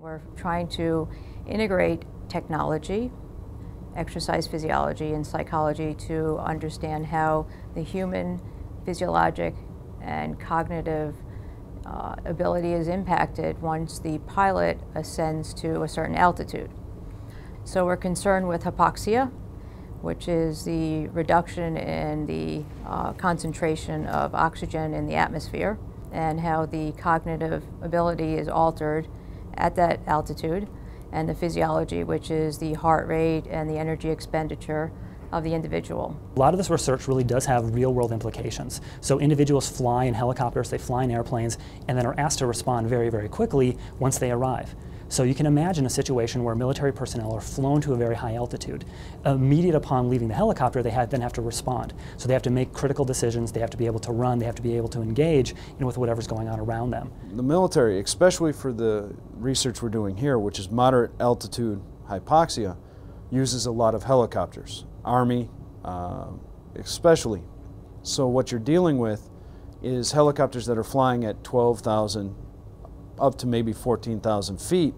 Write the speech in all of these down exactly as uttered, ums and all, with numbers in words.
We're trying to integrate technology, exercise physiology, and psychology to understand how the human physiologic and cognitive uh, ability is impacted once the pilot ascends to a certain altitude. So we're concerned with hypoxia, which is the reduction in the uh, concentration of oxygen in the atmosphere, and how the cognitive ability is altered at that altitude, and the physiology, which is the heart rate and the energy expenditure of the individual. A lot of this research really does have real-world implications. So individuals fly in helicopters, they fly in airplanes, and then are asked to respond very, very quickly once they arrive. So you can imagine a situation where military personnel are flown to a very high altitude. Immediate upon leaving the helicopter, they have, then have to respond. So they have to make critical decisions, they have to be able to run, they have to be able to engage you know, with whatever's going on around them. The military, especially for the research we're doing here, which is moderate altitude hypoxia, uses a lot of helicopters. Army, uh, especially. So what you're dealing with is helicopters that are flying at twelve thousand up to maybe fourteen thousand feet,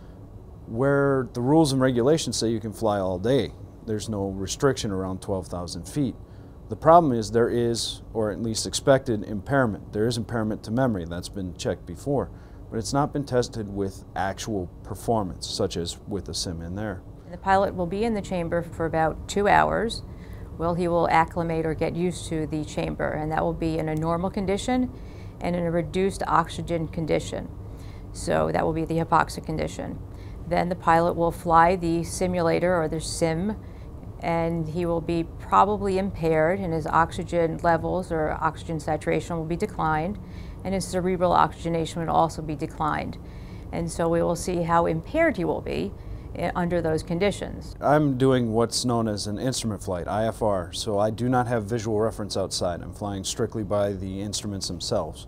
where the rules and regulations say you can fly all day. There's no restriction around twelve thousand feet. The problem is there is, or at least expected, impairment. There is impairment to memory. That's been checked before, but it's not been tested with actual performance, such as with a sim in there. The pilot will be in the chamber for about two hours. Well, he will acclimate or get used to the chamber, and that will be in a normal condition and in a reduced oxygen condition. So that will be the hypoxic condition. Then the pilot will fly the simulator or the sim, and he will be probably impaired, and his oxygen levels or oxygen saturation will be declined, and his cerebral oxygenation will also be declined. And so we will see how impaired he will be under those conditions. I'm doing what's known as an instrument flight, I F R, so I do not have visual reference outside. I'm flying strictly by the instruments themselves.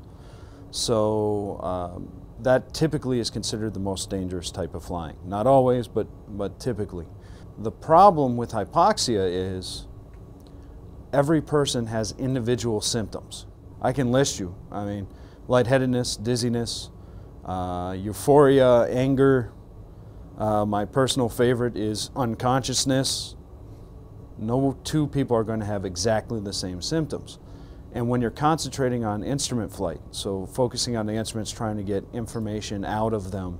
So um, that typically is considered the most dangerous type of flying. Not always, but, but typically. The problem with hypoxia is every person has individual symptoms. I can list you. I mean, lightheadedness, dizziness, uh, euphoria, anger. Uh, my personal favorite is unconsciousness. No two people are going to have exactly the same symptoms. And when you're concentrating on instrument flight, so focusing on the instruments, trying to get information out of them,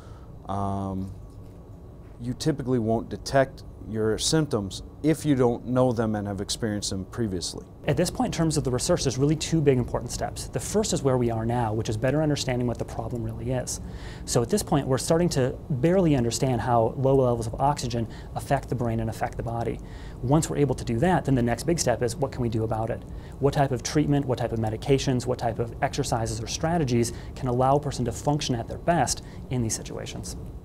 um, you typically won't detect your symptoms if you don't know them and have experienced them previously. At this point, in terms of the research, there's really two big important steps. The first is where we are now, which is better understanding what the problem really is. So at this point, we're starting to barely understand how low levels of oxygen affect the brain and affect the body. Once we're able to do that, then the next big step is what can we do about it? What type of treatment, what type of medications, what type of exercises or strategies can allow a person to function at their best in these situations?